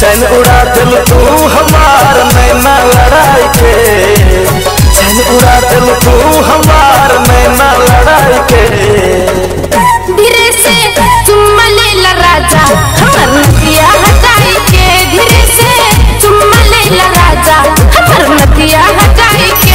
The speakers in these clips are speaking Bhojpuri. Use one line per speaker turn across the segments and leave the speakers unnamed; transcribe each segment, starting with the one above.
चैन उड़ा दिल तू हमार नैना लड़ाई के, चैन उड़ा दिल तू हमार नैना लड़ाई के।
धीरे से चुम्मा ले ला राजा हमर नदिया हटाई के, धीरे से चुम्मा ले ला राजा हमर नदिया हटाई के।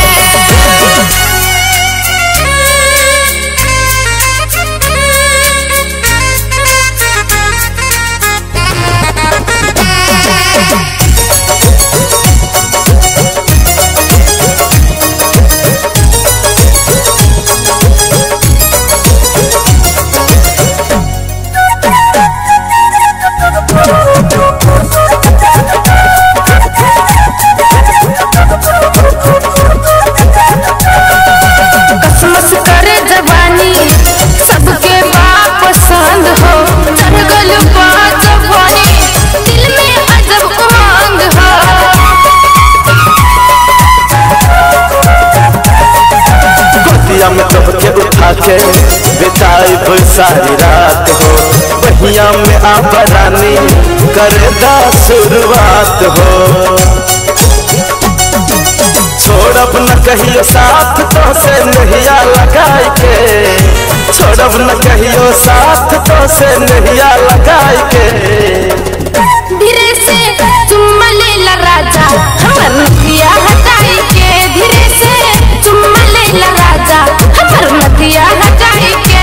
में तोहके उठा के बिताई सारी रात हो, बहिया में आप रानी करदा शुरुआत हो। छोड़ब न कहियो साथ तो से नहिया लगाई के, छोड़ब न कहियो साथ तो से नहिया लगाई के।
धीरे से चुम्मा ले ला राजा हमर नदिया हटाई के, धीरे से चुम्मा ले ला राजा हमर नदिया हटाई के।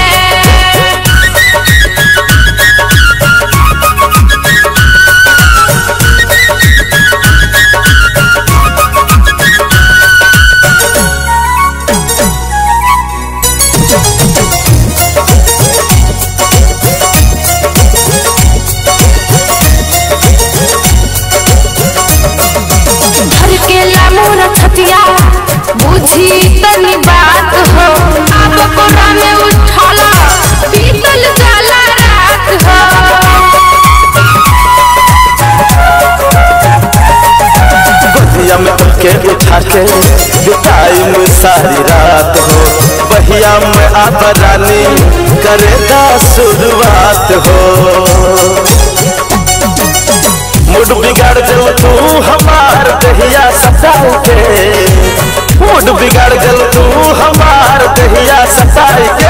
छतिया बुझी तनी बात हो, आप कोरा में उठाला बीतल जाला रात हो।
बहिया में तोहके उठा के बिताई में सारी रात हो, बहिया में आप रानी करदा शुरुआत हो। मूड बिगाड़ दिल तू हमार दहिया सताई के, मूड बिगाड़ दिल तू हमार दहिया सताई के।